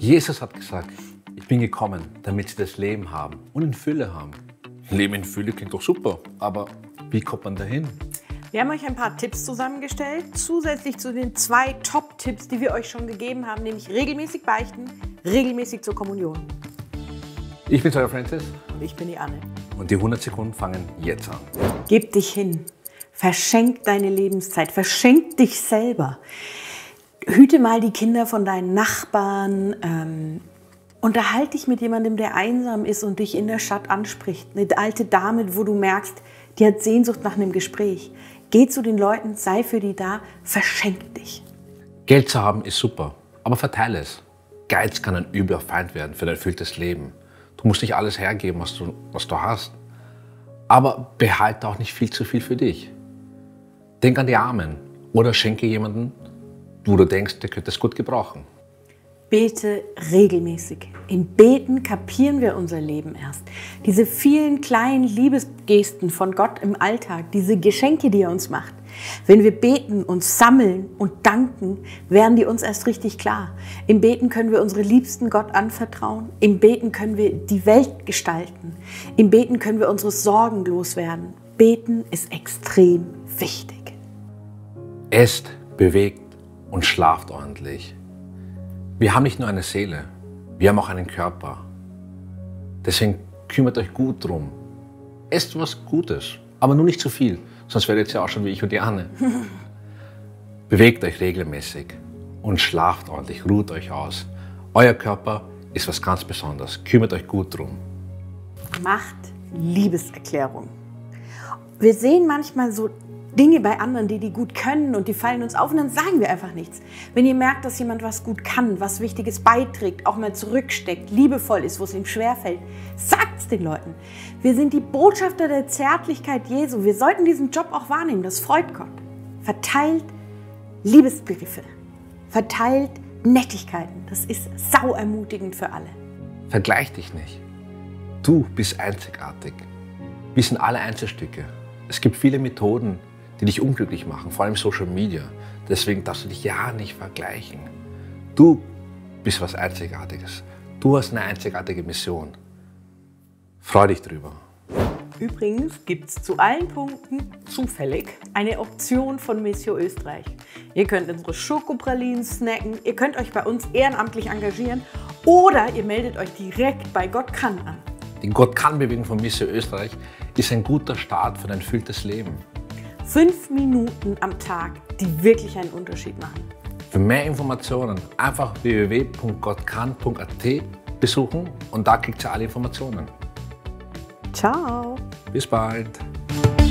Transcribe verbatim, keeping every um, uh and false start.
Jesus hat gesagt, ich bin gekommen, damit sie das Leben haben und in Fülle haben. Leben in Fülle klingt doch super, aber wie kommt man dahin? Wir haben euch ein paar Tipps zusammengestellt, zusätzlich zu den zwei Top-Tipps, die wir euch schon gegeben haben, nämlich regelmäßig beichten, regelmäßig zur Kommunion. Ich bin euer Francis. Und ich bin die Anne. Und die hundert Sekunden fangen jetzt an. Gib dich hin, verschenk deine Lebenszeit, verschenk dich selber. Hüte mal die Kinder von deinen Nachbarn, ähm, unterhalte dich mit jemandem, der einsam ist und dich in der Stadt anspricht. Eine alte Dame, wo du merkst, die hat Sehnsucht nach einem Gespräch. Geh zu den Leuten, sei für die da, verschenk dich. Geld zu haben ist super, aber verteile es. Geiz kann ein übler Feind werden für dein erfülltes Leben. Du musst nicht alles hergeben, was du, was du hast. Aber behalte auch nicht viel zu viel für dich. Denk an die Armen oder schenke jemanden, wo du denkst, der könnte es gut gebrauchen. Bete regelmäßig. Im Beten kapieren wir unser Leben erst. Diese vielen kleinen Liebesgesten von Gott im Alltag, diese Geschenke, die er uns macht. Wenn wir beten, uns sammeln und danken, werden die uns erst richtig klar. Im Beten können wir unsere Liebsten Gott anvertrauen. Im Beten können wir die Welt gestalten. Im Beten können wir unsere Sorgen loswerden. Beten ist extrem wichtig. Esst, bewegt und schlaft ordentlich. Wir haben nicht nur eine Seele, wir haben auch einen Körper. Deswegen kümmert euch gut drum. Esst was Gutes, aber nur nicht zu viel, sonst werdet ihr ja auch schon wie ich und die Anne. Bewegt euch regelmäßig und schlaft ordentlich, ruht euch aus. Euer Körper ist was ganz Besonderes, kümmert euch gut drum. Macht Liebeserklärung. Wir sehen manchmal so Dinge bei anderen, die die gut können und die fallen uns auf und dann sagen wir einfach nichts. Wenn ihr merkt, dass jemand was gut kann, was Wichtiges beiträgt, auch mal zurücksteckt, liebevoll ist, wo es ihm schwerfällt, sagt es den Leuten. Wir sind die Botschafter der Zärtlichkeit Jesu. Wir sollten diesen Job auch wahrnehmen, das freut Gott. Verteilt Liebesbriefe, verteilt Nettigkeiten. Das ist sau ermutigend für alle. Vergleich dich nicht. Du bist einzigartig. Wir sind alle Einzelstücke. Es gibt viele Methoden, die dich unglücklich machen, vor allem Social Media. Deswegen darfst du dich ja nicht vergleichen. Du bist was Einzigartiges. Du hast eine einzigartige Mission. Freu dich drüber. Übrigens gibt es zu allen Punkten zufällig eine Option von Missio Österreich. Ihr könnt unsere Schokopralinen snacken, ihr könnt euch bei uns ehrenamtlich engagieren oder ihr meldet euch direkt bei Gott kann an. Die Gott kann Bewegung von Missio Österreich ist ein guter Start für dein erfülltes Leben. Fünf Minuten am Tag, die wirklich einen Unterschied machen. Für mehr Informationen einfach w w w punkt gott kann punkt a t besuchen und da kriegt ihr alle Informationen. Ciao! Bis bald!